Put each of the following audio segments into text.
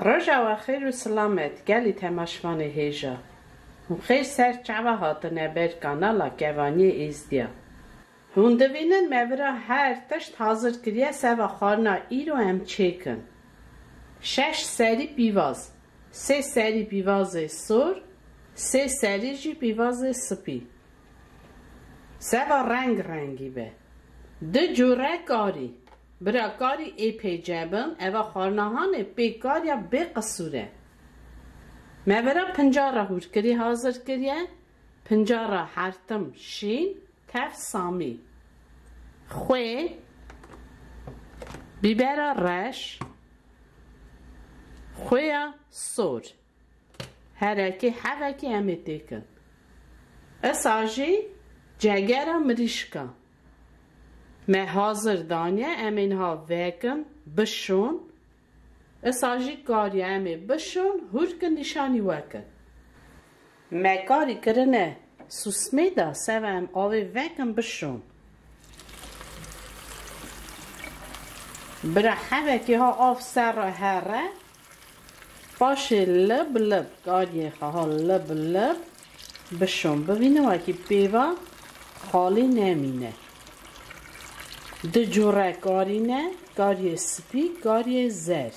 رجع وخير وسلامت قالي تماشفاني هيجا وخير سر جعبه هاتنه بر کانالا Kevanye Ezdia هوندوینن مبرا هر تشت حاضر کریه سوا خارنا ایرو هم چیکن 6 سری پیواز 3 سری پیواز سور 3 سری جی پیواز سپی سوا رنگ رنگی به 2 جوره کاری برا کاری ای پی جبن اوا خارناهان پی کاریا بی قصوره مبرا 50 را هور کری حاضر کریه 50 را هرتم شین تف سامی خوی بیبر رش خویا سور هرکی حوکی امیتی کن اساجی جگر مریشکا ما حاضر دانیه امین ها وکن بشون اساجی کاری امی بشون هور کن نشانی وکن ما کاری کرنه سوسمی دا سوام آوی وکن بشون برا حوکی ها آف سر را هره باشه لب لب کاری ها لب لب بشون ببینه وکی پیوا خالی نمینه 2 جوره کاری نه کاری سپی کاری زر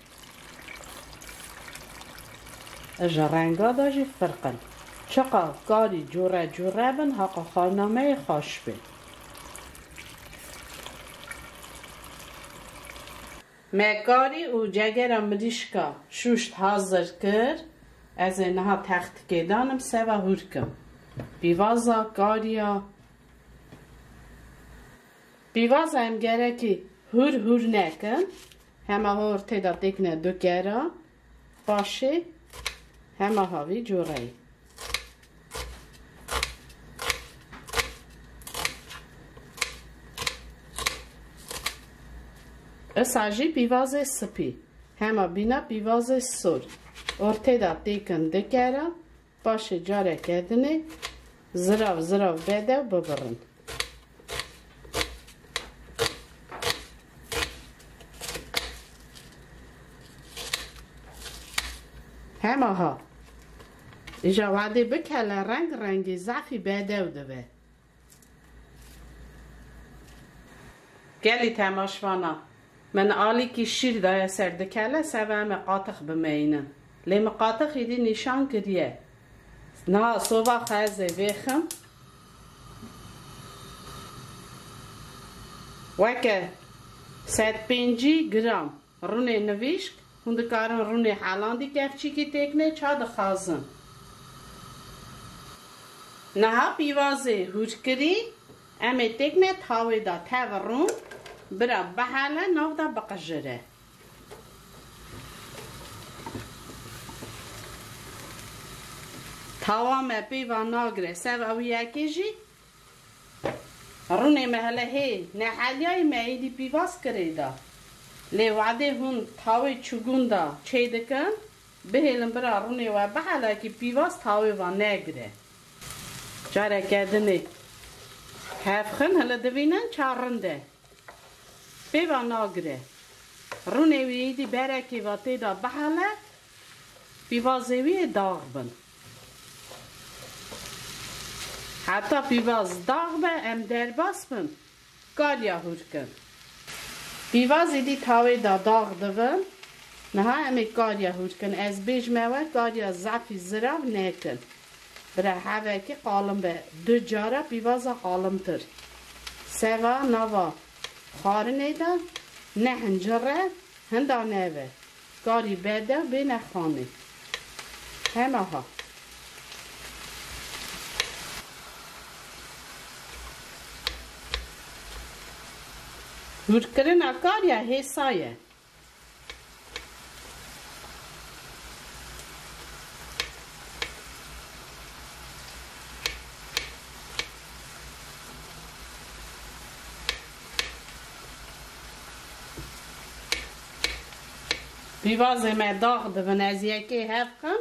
اجا رنگا داجی فرقن چقا کاری جوره جوره بن حقا خانامه خوش بین مکاری و جگر مریشکا شوشت حاضر کرد از اینها تخت کدانم سوا هور کم بیوازا کاریا بیوازا هم گره که هور نکن همه هور تیدا دکنه دو گره باشه همه هاوی جوره اساجی بیواز سپی همه بینا بیواز سور ارتدا دیکن دکره باشه جاره کردنه زراف بده و ببرن همه ها ایجا وعده بکله رنگ زعفی بده و دوه گلی تماشوانا من آلی که شیر دای سردکله سوام قاطق بمینن لیم قاطق ایدی نشان کریه نه صوبا خازه ویخم وکه 150 گرم رونه نویشک هندکارن رونه حالاندی کفچی که تکنه چاد خازن نه پیوازه هور کری امی تکنه تاوی دا تاورون برا بحاله نو دا بقجره تاوام پیوا ناگره سو او یکی جی رونه محله هی نحالیای مایدی پیواز کرده دا لی وعده هون تاوی چگون دا چه دکن بهیلن برا رونه و بحاله که پیواز تاوی و نگره جاره کردنه هفخن هلا دوینن چارنده پیوا ناگره رونه ویدی برکی و تیدا بحاله پیوازوی داغ بن حتی پیواز داغ به ام درباس بن کاریا هور کن پیواز ایدی تاوی دا داغ دوون نه امی کاریا هور کن از بیج موه کاریا زفی زراف نیکن برای هوا که قالم به 2 جاره پیوازا قالم تر سوا نوا خارنه دا نه هنجره هندا نوه کاری بده به نخانه همه ها هور کرن اکار یا حسایه پیوازه ما داغ دون از یکی هفکن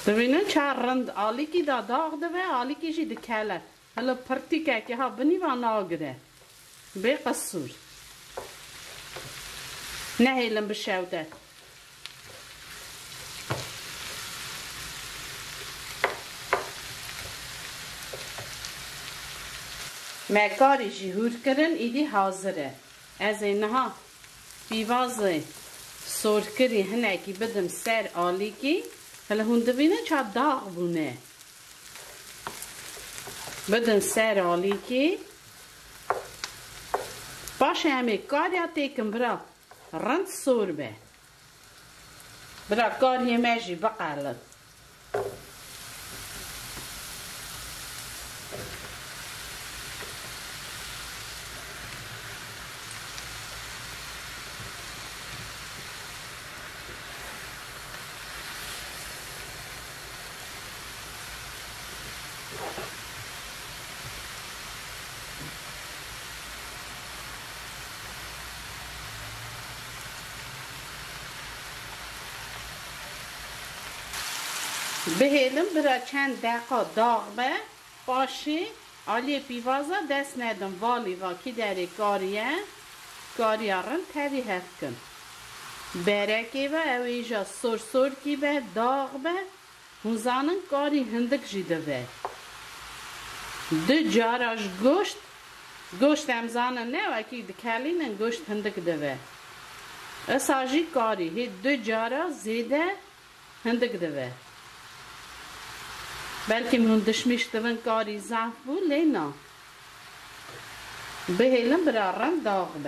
ببینن چه رند آلیکی دا داغ دوه آلیکی جی دکاله هلا پرتیکه که ها بنی و ناگره به قصور نه هیلم بشوده مکاری جهور کرن ایدی حاضره از اینها بیوازه سرکری هنکی بدم سر آلیکی هلا هون دوینه چه داغ بونه بدم سر آلیکی باشه همه کاری ها تیکم برا رند سور به برا کاری مجی بقالد بهیلم برا چند دقیقه داغ به باشه آلی پیوازا دست ندم والی و کی داره کاریه رن تاوی هفت کن برکی و اویجا سور کی به داغ به هنزانن کاری هندک جیده به دو جاراش گوشت امزانن نه وکی دکالینن گوشت هندک دوه اساجی کاری هی دو جارا زیده هندک دوه بلکه من دشمیشتون کاری ضعف بود لینا بهیلم برارم داغ به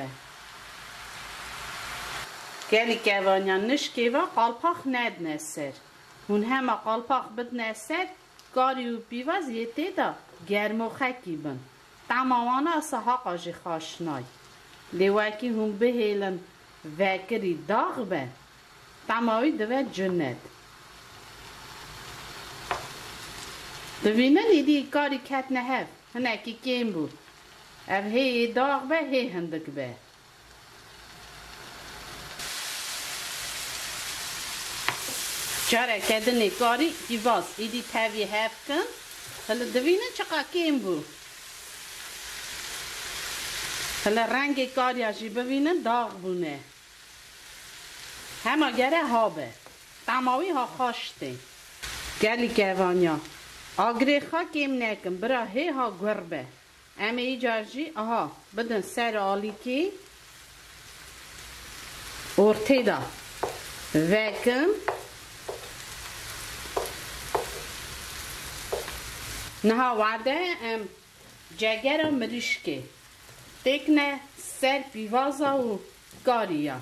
گلی کوانیا نشکی و قالپاخ ند نسر هون همه قالپاخ بد نسر کاری و بیواز یه دا گرم و خکی بن تمامان اصلا حقاجی خاشنای لیواکی هون بهیلم وکری داغ به تمامی دوه جنت دوینن ایدی کاری کت نهف هنکی کیم بود او هی داغ به هی هندک به چاره کدنی کاری دیواز ایدی تاوی هف کن هلا دوینن چقا کیم بود هلا رنگ کاری آجی ببینن داغ بونه همه گره ها به تماوی ها خواشته گلی کوانیا آگری خا کیم نکن برا هی ها گربه اما ایجارجی آها بدن سر آلی کی ارتی دا وکن نها وعده جگر مریشکه تکنه سر پیوازا و گاریا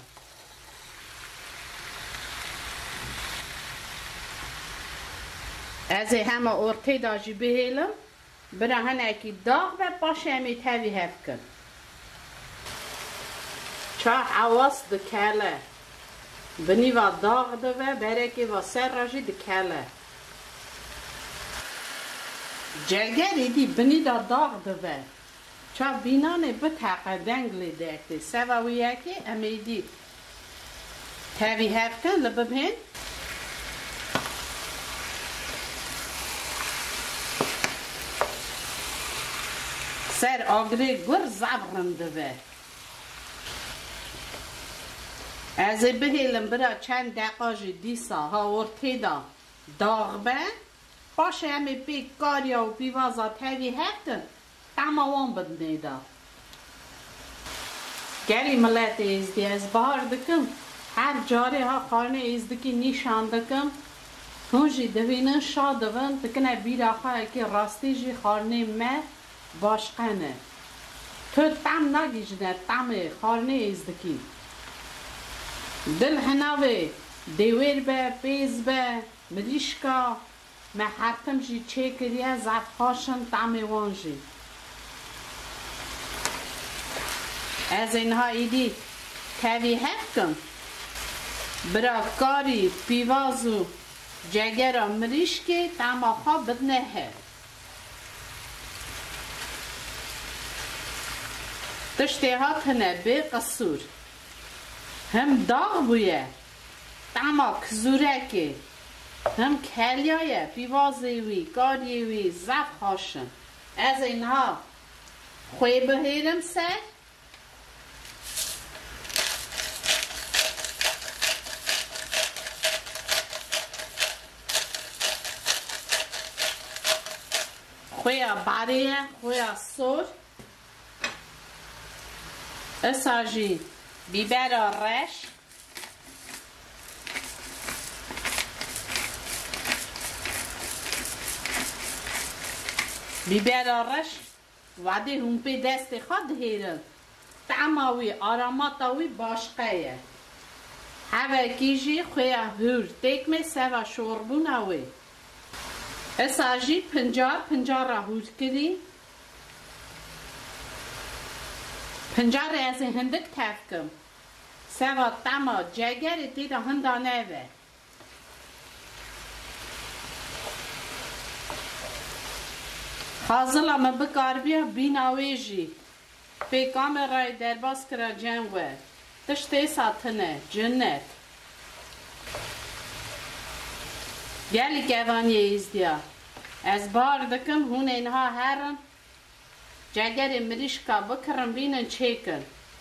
از همه ارتی داجی بهیلم برا هنکی داغ به باشه همی تاوی هفت کن چه عواز دکاله بنی و داغ دوه برکی و سر راجی دکاله جگر ایدی بنی دا داغ دوه چه بینانه بتاقه دنگلی دکتی سواوی یکی امی دی تاوی هفت کن لببهن سر آگری گر زبرنده به از بهیلم برا چند دقیقه دیسا ها ورتی دا داغ به باشه همه بی کاریا و بیوازا تاوی هفتن تمام بدنه دا گری ملت ازدی از بار دکم هر جاری ها خانه ازدکی نیشان دکم هنجی دوینن شادون دکنه بیراخه که راستی جی خانه مه باشقنه تو تم نگیجنه تم خارنه ازدکی دل هنوه دیویر به پیز به مریشکا ما حرتم جی چه کریه زفخاشن تم وانجی از اینها ایدی تاوی هفکن برا کاری پیوازو جگر مریشکی تم آخا بدنه هفت تشتی هاتنه به قصور هم داغ بویه تما کزورکی هم کلیایه بیوازیوی گاریوی زف خاشن از اینها خوی بهیرم سر خویا باریه خویا سور اساجی بیبر رش بیبر رش وادی هم پی دست خود هیرن تعماوی آراماتاوی باشقه هوا کیجی خویا هور تکمه سوا شوربوناوی اساجی 50 را هور کردی 50 را از هندک تفکم سوا تما جگر تیرا هندانه و حاضر ما بکار بیا بیناویجی به کامرای درباس کرا جنگوه تشتی ساتنه جنت گلی کوانی ازدیا از بار دکم هون اینها هرن جگر مریشکا بکرم بینن چیکن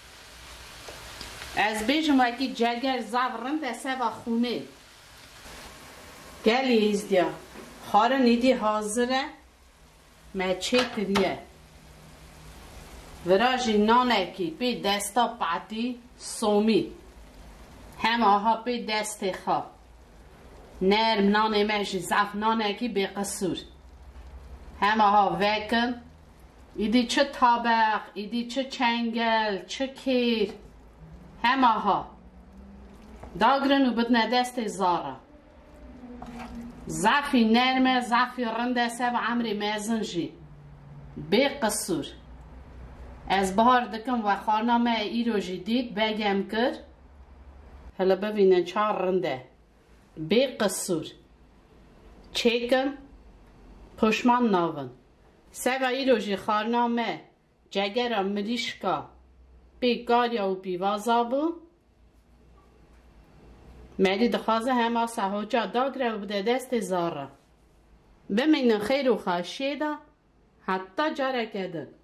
از بیجم وکی جگر زورن دسته و خونه گلی ازدیا خاره نیدی حاضره ما چیکریه وراجی نانکی پی دستا پاتی سومی هم آها پی دست خواه نرم نانه مشی زف نانکی به قصور هم آها وکن ایدی چه طابق ایدی چه چنگل چه کیر هم آها داگرن و بدن دست زارا زفی نرمه زفی رنده سه و عمری میزنجی به قصور از بهار دکم و خانامه ای رو جدید بگم کرد هلا ببینن چهار رنده به قصور چیکم پشمان ناون سه و ای رو جی خانامه جگر مریشکا به گاریا و بیوازا بو مری دخوازه همه سهوجا داگره و بده دست زاره بمینن خیر و خاشیده حتی جاره کده